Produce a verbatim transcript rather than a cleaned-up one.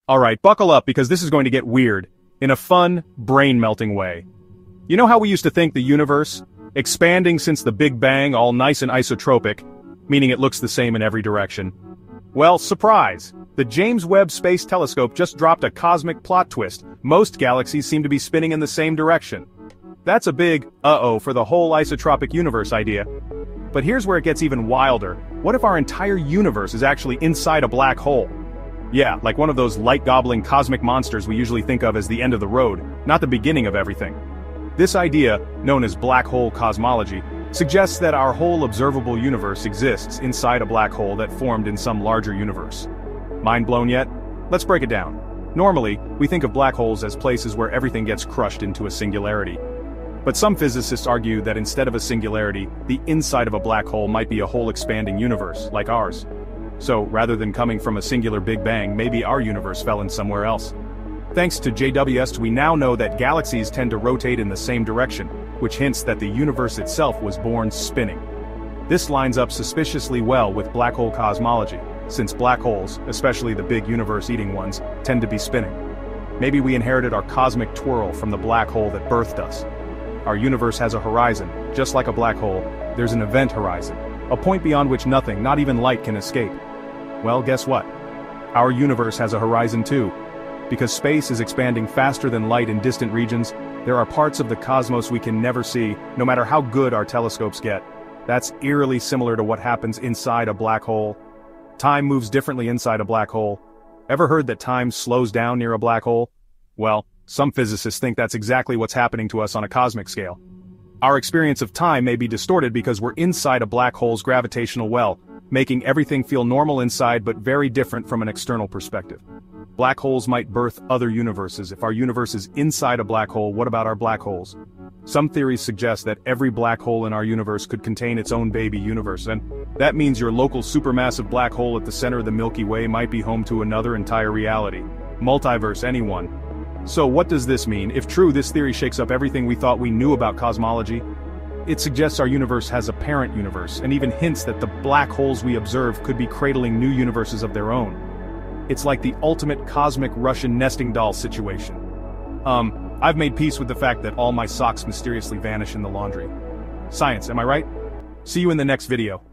Alright, buckle up because this is going to get weird, in a fun, brain-melting way. You know how we used to think the universe, expanding since the Big Bang, all nice and isotropic, meaning it looks the same in every direction? Well, surprise! The James Webb Space Telescope just dropped a cosmic plot twist. Most galaxies seem to be spinning in the same direction. That's a big, uh-oh for the whole isotropic universe idea. But here's where it gets even wilder. What if our entire universe is actually inside a black hole? Yeah, like one of those light-gobbling cosmic monsters we usually think of as the end of the road, not the beginning of everything. This idea, known as black hole cosmology, suggests that our whole observable universe exists inside a black hole that formed in some larger universe. Mind blown yet? Let's break it down. Normally, we think of black holes as places where everything gets crushed into a singularity. But some physicists argue that instead of a singularity, the inside of a black hole might be a whole expanding universe, like ours. So, rather than coming from a singular Big Bang, maybe our universe fell in somewhere else. Thanks to J W S T, we now know that galaxies tend to rotate in the same direction, which hints that the universe itself was born spinning. This lines up suspiciously well with black hole cosmology, since black holes, especially the big universe-eating ones, tend to be spinning. Maybe we inherited our cosmic twirl from the black hole that birthed us. Our universe has a horizon. Just like a black hole, there's an event horizon, a point beyond which nothing, not even light, can escape. Well, guess what? Our universe has a horizon too. Because space is expanding faster than light in distant regions, there are parts of the cosmos we can never see, no matter how good our telescopes get. That's eerily similar to what happens inside a black hole. Time moves differently inside a black hole. Ever heard that time slows down near a black hole? Well, some physicists think that's exactly what's happening to us on a cosmic scale. Our experience of time may be distorted because we're inside a black hole's gravitational well, making everything feel normal inside but very different from an external perspective. Black holes might birth other universes. If our universe is inside a black hole, what about our black holes? Some theories suggest that every black hole in our universe could contain its own baby universe, and that means your local supermassive black hole at the center of the Milky Way might be home to another entire reality. Multiverse, anyone. So what does this mean? If true, this theory shakes up everything we thought we knew about cosmology. It suggests our universe has a parent universe, and even hints that the black holes we observe could be cradling new universes of their own. It's like the ultimate cosmic Russian nesting doll situation. Um, I've made peace with the fact that all my socks mysteriously vanish in the laundry. Science, am I right? See you in the next video.